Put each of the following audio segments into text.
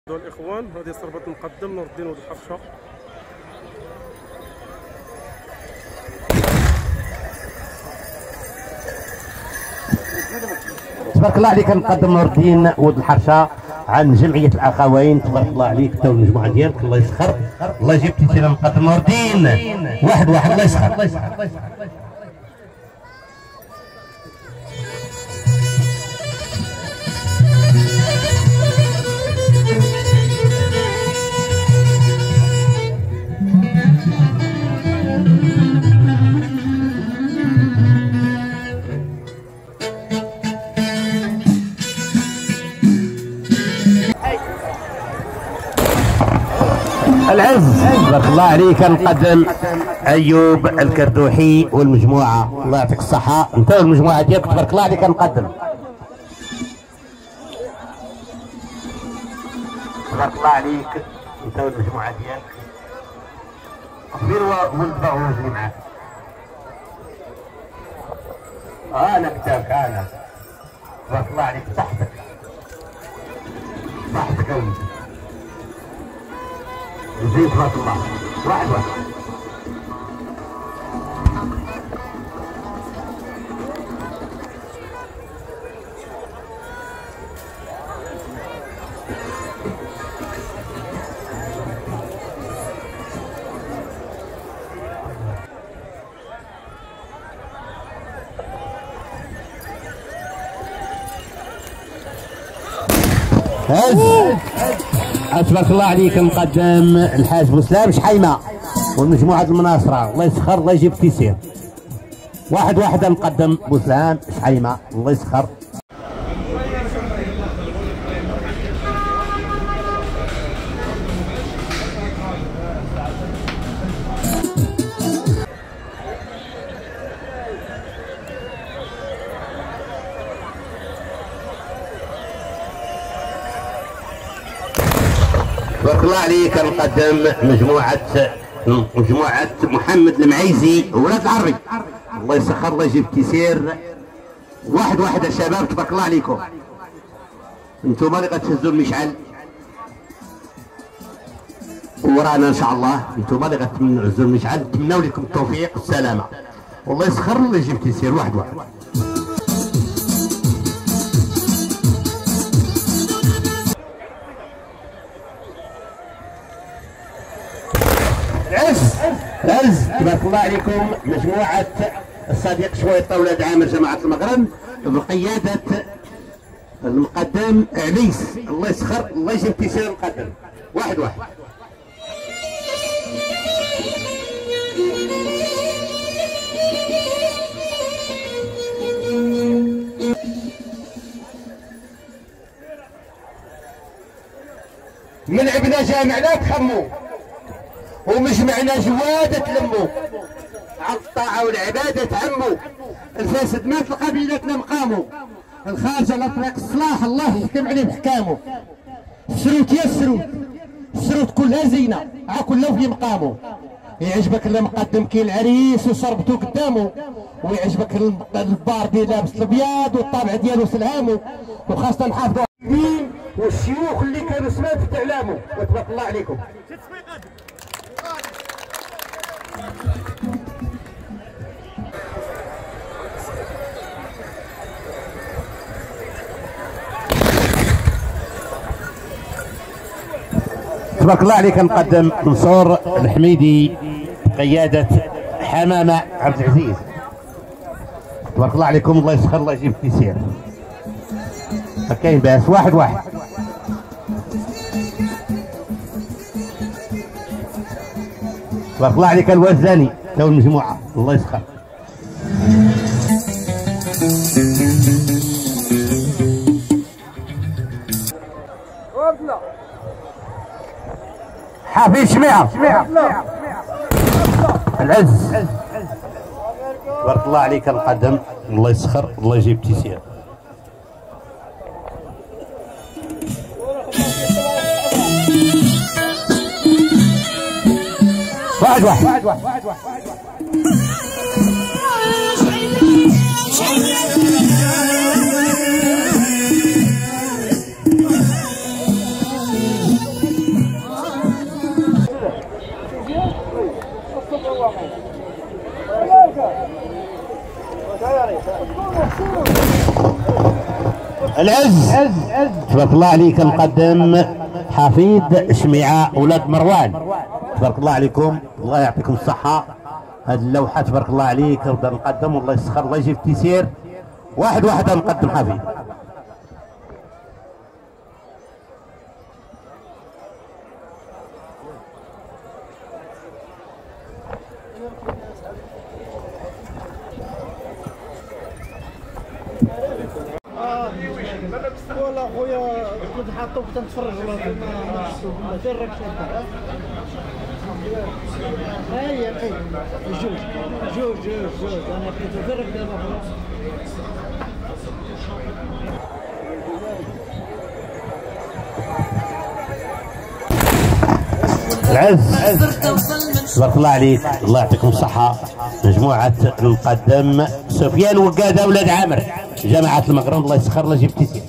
الاخوان هذه صربة المقدم نور الدين ولد الحرشه. تبارك الله عليك المقدم نور الدين ولد الحرشه عن جمعيه الاخوين. تبارك الله عليك تو المجموعه ديالك الله يسخر. الله جبتي سير المقدم نور الدين واحد الله يسخر. العز تبارك الله عليك المقدم ايوب الكردوحي والمجموعه. الله يعطيك الصحه انت والمجموعه ديالك. تبارك الله عليك المقدم. تبارك الله عليك انت والمجموعه ديالك. كبير ولد باغوجي معاك. انا كتابك انا. تبارك الله عليك صحتك يا ولدي. زين تبارك الله واحد تبارك الله عليك المقدم الحاج بوسلام شحيمه والمجموعه المناصره. الله يسخر الله يجيب تيسير. واحد المقدم بوسلام شحيمه الله يسخر. تبارك الله عليك المقدم مجموعة محمد المعيزي ولاد العربي. الله يسخر الله يجيب تيسير. واحد الشباب تبارك الله عليكم. انتم اللي غتهزوا المشعل ورانا ان شاء الله. انتم اللي غتهزوا المشعل. نتمنوا لكم التوفيق والسلامة. والله يسخر الله يجيب تيسير. واحد عز تبارك الله عليكم مجموعة الصديق شويطة ولاد عامر جماعة المغرب بقيادة المقدم عليس. الله يسخر الله يجيب تيسير المقدم. واحد من عبنا جامع لا تخمو ومش معنا جوادة تلمو. على الطاعة والعبادة تعمو. الفاسد ما في قبيلتنا مقامو. الخارج على طريق الصلاح الله يحكم عليه بحكامه. السروت يا السروت كلها زينة كلها في مقامه. يعجبك اللي مقدم كي العريس وشربته قدامه. ويعجبك البار ديال لابس الابيض والطابع ديالو سلهامو. وخاصة نحافظوا على الدين والشيوخ اللي كانوا سبب في اعلامه. وتبارك الله عليكم. تبارك الله عليك المقدم منصور الحميدي بقيادة حمامة عبد العزيز. تبارك الله عليكم الله يسخر الله يجيب تيسير. ما كاين باس. واحد تبارك الله عليك الوزاني تو المجموعة الله يسخر. حافظ شميعة العز تبارك الله عليك المقدم الله يسخر الله يجيب تيسير. واحد العز تبارك الله عليك المقدم حفيد شميعه اولاد مروان، تبارك الله عليكم، الله يعطيكم الصحه. هذه اللوحه تبارك الله عليك ودا المقدم، والله يسخر الله يجيب التيسير. واحد المقدم حفيد. والله خويا كنت حاطوك تنتفرج والله ما شفتوك والله فين راك شايفها؟ هي جوج انا لقيتو فين راك دابا خويا؟ العز تبارك الله عليك، الله يعطيكم الصحة. مجموعة المقدم سفيان وقادة ولاد عامر، جماعة المغرب، الله يسخر الله يجيب تيسير.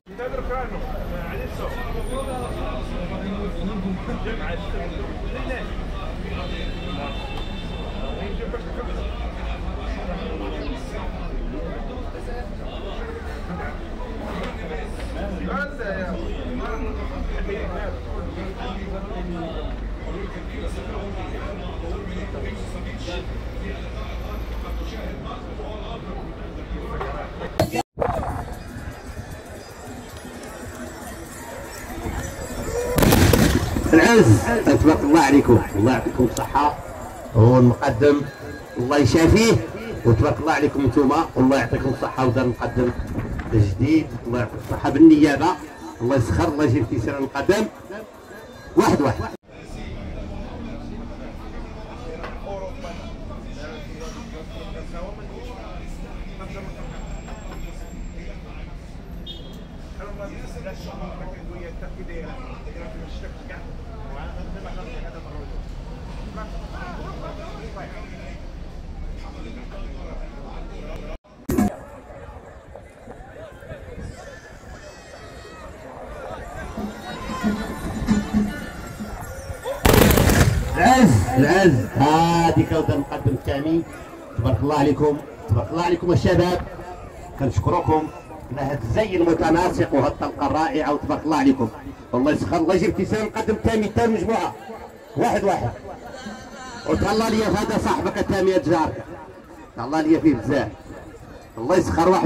العز تبارك الله عليكم، الله يعطيكم الصحة. هو المقدم الله يشافيه، وتبارك الله عليكم انتوما، والله يعطيكم الصحة. ودار المقدم جديد، الله يعطيكم الصحة بالنيابة، الله يسخر الله يجيب تيسير المقدم. واحد العز هذه كوثر المقدم الثاني، تبارك الله عليكم، تبارك الله عليكم الشباب، كنشكركم على هذا الزي المتناسق وهذه الطلقه الرائعه، وتبارك الله عليكم، والله يسخر الله يجيب ابتسام المقدم الثاني تاع المجموعه. واحد وتهلا لي هذا صاحبك الثاني جارك، تهلا لي فيه بزاف، الله يسخر. واحد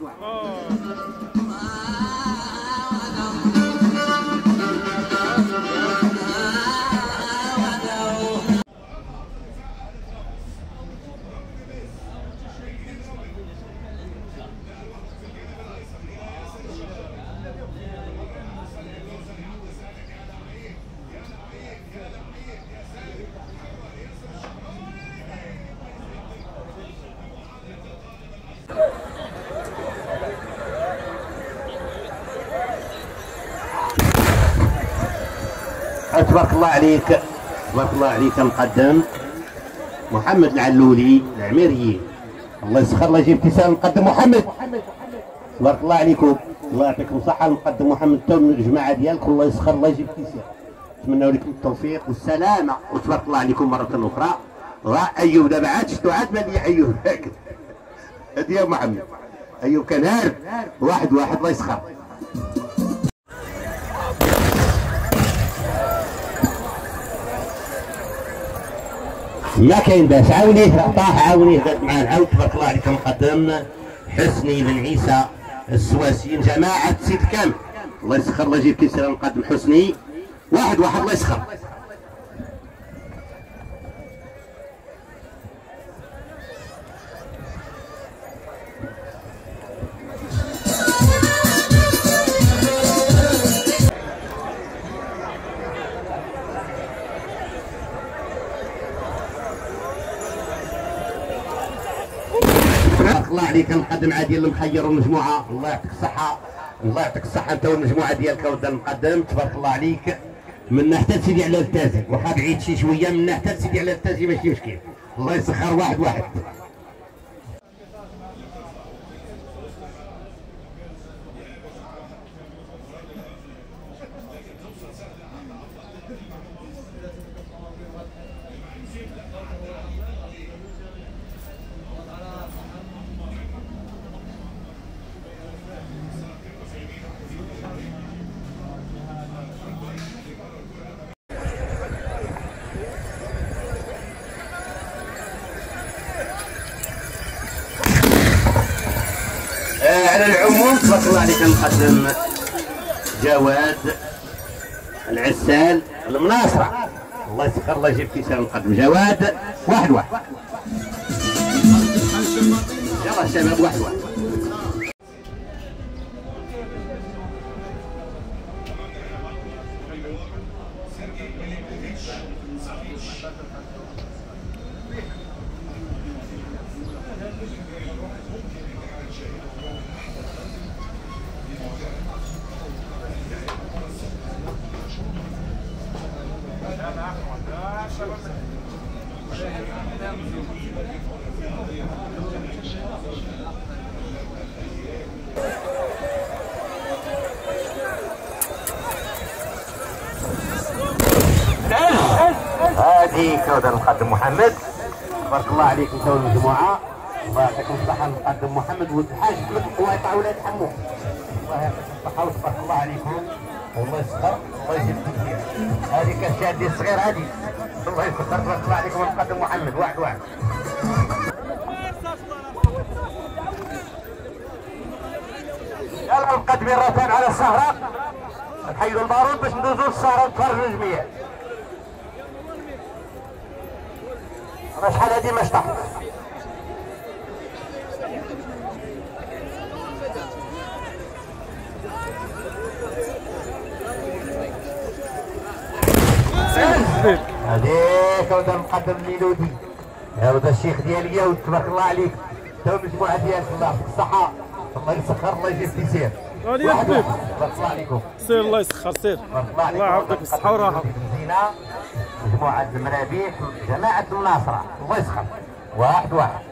تبارك الله عليك، تبارك الله عليك المقدم محمد العلولي العميري، الله يسخر الله يجيب ابتسام المقدم محمد، تبارك الله عليكم، الله يعطيكم الصحة. المقدم محمد تو من الجماعة ديالكم، الله يسخر الله يجيب ابتسام، نتمنى لكم التوفيق والسلامة، وتبارك الله عليكم مرة أخرى. أيوب دابا عاد شفتو عاد بان لي أيوب هكذا، هادي يا محمد أيوب كان هارب. واحد الله يسخر. ما كاين باس، عاونيه طاح، عاونيه قاد معاه العاود، تبارك الله عليك المقدم حسني بن عيسى السواسيين، جماعة سيد كامل، الله يسخر الله يجيب كيسير المقدم حسني. واحد الله يسخر. الله عليك المقدم عادي المخير والمجموعه، الله يعطيك الصحه، الله يعطيك الصحه انت والمجموعه ديالك ودار المقدم، تبارك الله عليك. منا حتى سيدي على التازي، واخا بعيد شي شويه منا حتى سيدي على التازي ماشي مشكل، الله يسخر. واحد عليكم. تبارك الله عليك. نقدم جواد العسال المناصرة، الله يسخر الله يجيب كيسان. نقدم جواد 1-1. يلا الشباب 1-1. هذه كودا نقدم محمد. تبارك الله عليكم تو المجموعه، الله يعطيكم الصحه. نقدم محمد ولد الحاج الله يطلع ولاد حمو، الله يعطيكم الصحه وتبارك الله عليكم. والله يسخر الله يجيب التكبير. هذه كالشادي الصغير هذه، الله يسخر تبارك الله عليكم. نقدم محمد 1-1. يلا نقدم الرتان على السهره، نحيدوا البارود باش ندوزوا للسهره نتفرجوا الجميع. انا شحال هادي ما شطحت. هذيك ودا نقدم ميلودي، هذا الشيخ ديالي يا ولد تبارك الله عليك. تو المجموعه ديالك الله يعطيك الصحه، الله يسخر الله يجيب في سير. غادي يا حبيبي تبارك الله عليكم. سير الله يسخر سير. الله يعطيك الصحه والراحه. مجموعه المرابيح جماعه الناصره الله يسخر 1-1.